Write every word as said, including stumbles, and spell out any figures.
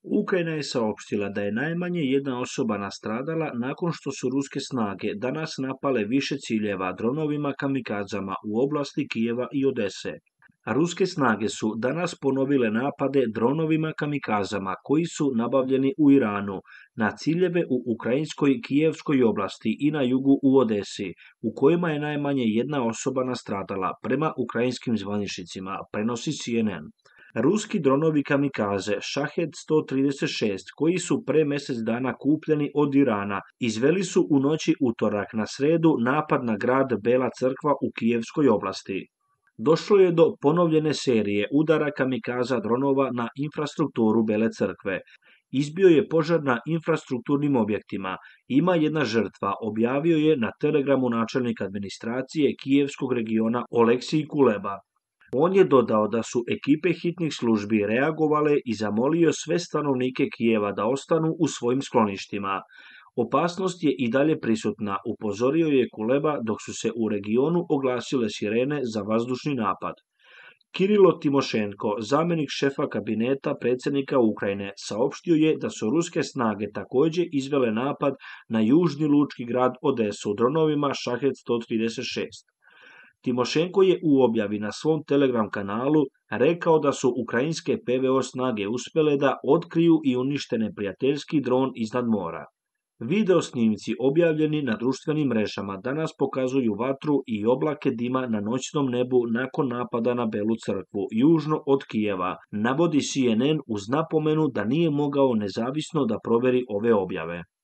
Ukrajina je saopštila da je najmanje jedna osoba nastradala nakon što su ruske snage danas napale više ciljeva dronovima kamikazama u oblasti Kijeva i Odese. Ruske snage su danas ponovile napade dronovima kamikazama koji su nabavljeni u Iranu na ciljeve u ukrajinskoj Kijevskoj oblasti i na jugu u Odesi, u kojima je najmanje jedna osoba nastradala, prema ukrajinskim zvaničnicima, prenosi C N N. Ruski dronovi kamikaze Shahed sto trideset šest, koji su pre mjesec dana kupljeni od Irana, izveli su u noći utorak na sredu napad na grad Bela Crkva u Kijevskoj oblasti. Došlo je do ponovljene serije udara kamikaza dronova na infrastrukturu Bele Crkve. Izbio je požar na infrastrukturnim objektima. Ima jedna žrtva, objavio je na Telegramu načelnik administracije Kijevskog regiona Oleksij Kuleba. On je dodao da su ekipe hitnih službi reagovale i zamolio sve stanovnike Kijeva da ostanu u svojim skloništima. Opasnost je i dalje prisutna, upozorio je Kuleba dok su se u regionu oglasile sirene za vazdušni napad. Kirilo Timošenko, zamjenik šefa kabineta predsjednika Ukrajine, saopštio je da su ruske snage također izvele napad na južni lučki grad Odesu dronovima Shahed sto trideset šest. Timošenko je u objavi na svom Telegram kanalu rekao da su ukrajinske P V O snage uspjele da otkriju i unište neprijateljski dron iznad mora. Video snimci objavljeni na društvenim mrežama danas pokazuju vatru i oblake dima na noćnom nebu nakon napada na Belu Crkvu, južno od Kijeva, navodi C N N uz napomenu da nije mogao nezavisno da provjeri ove objave.